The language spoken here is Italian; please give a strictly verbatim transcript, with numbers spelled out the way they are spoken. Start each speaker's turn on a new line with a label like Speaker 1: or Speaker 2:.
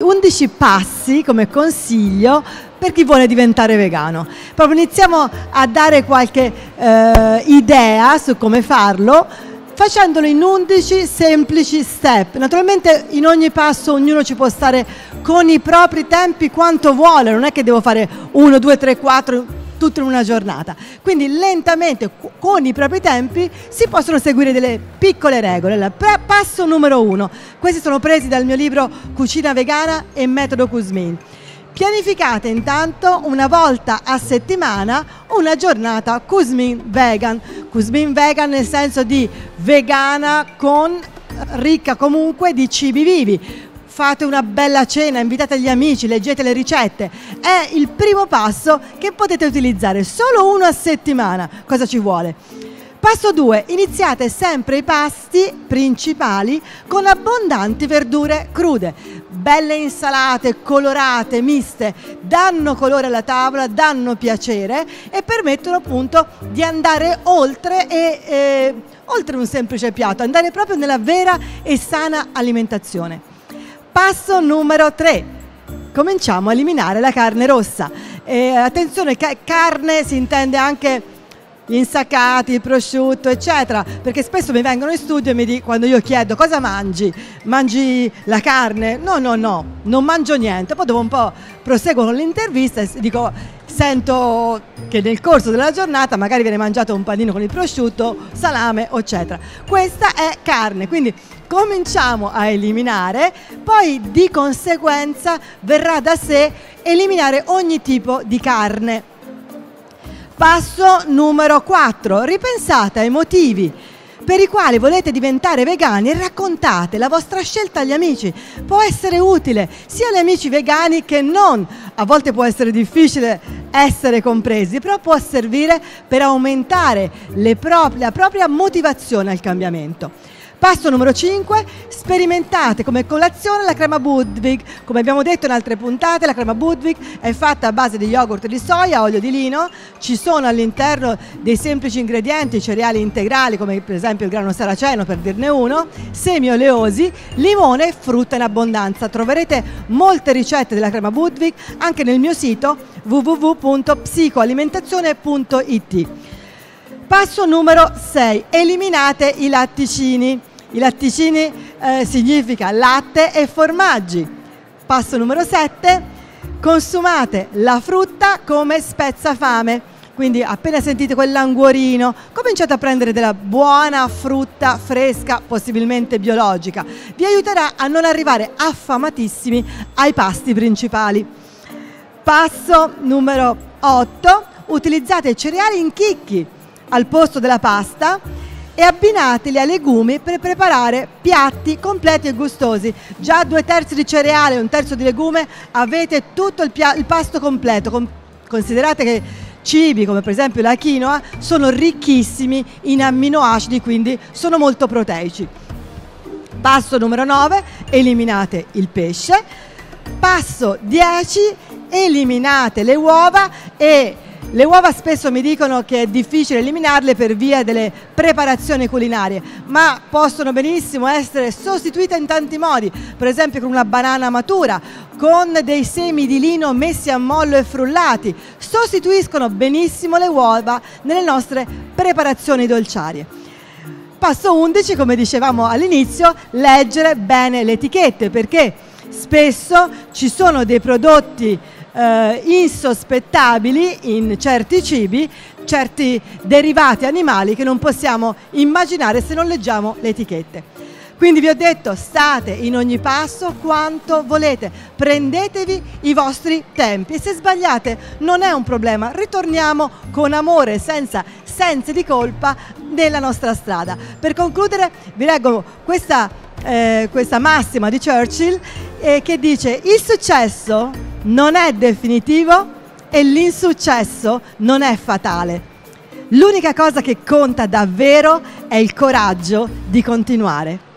Speaker 1: undici passi come consiglio per chi vuole diventare vegano. Proprio iniziamo a dare qualche eh, idea su come farlo, facendolo in undici semplici step. Naturalmente in ogni passo ognuno ci può stare con i propri tempi quanto vuole, non è che devo fare uno, due, tre, quattro tutto in una giornata. Quindi lentamente, con i propri tempi, si possono seguire delle piccole regole. Il passo numero uno, questi sono presi dal mio libro Cucina vegana e metodo Kuzmin. Pianificate intanto una volta a settimana una giornata Kuzmin vegan. Kuzmin vegan nel senso di vegana con ricca comunque di cibi vivi. Fate una bella cena, invitate gli amici, leggete le ricette. È il primo passo che potete utilizzare, solo uno a settimana. Cosa ci vuole? Passo due, iniziate sempre i pasti principali con abbondanti verdure crude. Belle insalate, colorate, miste, danno colore alla tavola, danno piacere e permettono appunto di andare oltre, e, e, oltre un semplice piatto, andare proprio nella vera e sana alimentazione. Passo numero tre, cominciamo a eliminare la carne rossa. E attenzione, ca carne si intende anche gli insaccati, il prosciutto, eccetera, perché spesso mi vengono in studio e mi dicono, quando io chiedo cosa mangi, mangi la carne? No, no, no, non mangio niente. Poi dopo un po' proseguo con l'intervista e dico, sento che nel corso della giornata magari viene mangiato un panino con il prosciutto, salame, eccetera. Questa è carne, quindi cominciamo a eliminare, poi di conseguenza verrà da sé eliminare ogni tipo di carne. Passo numero quattro, ripensate ai motivi per i quali volete diventare vegani e raccontate la vostra scelta agli amici. Può essere utile sia agli amici vegani che non, a volte può essere difficile essere compresi, però può servire per aumentare le proprie, la propria motivazione al cambiamento. Passo numero cinque, sperimentate come colazione la crema Budwig. Come abbiamo detto in altre puntate, la crema Budwig è fatta a base di yogurt di soia, olio di lino, ci sono all'interno dei semplici ingredienti cereali integrali come per esempio il grano saraceno, per dirne uno, semi oleosi, limone e frutta in abbondanza. Troverete molte ricette della crema Budwig anche nel mio sito w w w punto psicoalimentazione punto i t. Passo numero sei, eliminate i latticini. I latticini eh, significa latte e formaggi. Passo numero sette, consumate la frutta come spezzafame. Quindi appena sentite quel languorino, cominciate a prendere della buona frutta fresca, possibilmente biologica. Vi aiuterà a non arrivare affamatissimi ai pasti principali. Passo numero otto, utilizzate i cereali in chicchi al posto della pasta e abbinateli ai legumi per preparare piatti completi e gustosi. Già due terzi di cereale e un terzo di legume, avete tutto il, il pasto completo. Con considerate che cibi come per esempio la quinoa sono ricchissimi in amminoacidi, quindi sono molto proteici. Passo numero nove, eliminate il pesce. Passo dieci, eliminate le uova. E le uova spesso mi dicono che è difficile eliminarle per via delle preparazioni culinarie, ma possono benissimo essere sostituite in tanti modi, per esempio con una banana matura, con dei semi di lino messi a mollo e frullati, sostituiscono benissimo le uova nelle nostre preparazioni dolciarie. Passo undici, come dicevamo all'inizio, leggere bene le etichette, perché spesso ci sono dei prodotti Eh, insospettabili in certi cibi, certi derivati animali che non possiamo immaginare se non leggiamo le etichette. Quindi vi ho detto, state in ogni passo quanto volete, prendetevi i vostri tempi e se sbagliate non è un problema, ritorniamo con amore, senza sensi di colpa nella nostra strada. Per concludere vi leggo questa, eh, questa massima di Churchill eh, che dice: il successo non è definitivo e l'insuccesso non è fatale. L'unica cosa che conta davvero è il coraggio di continuare.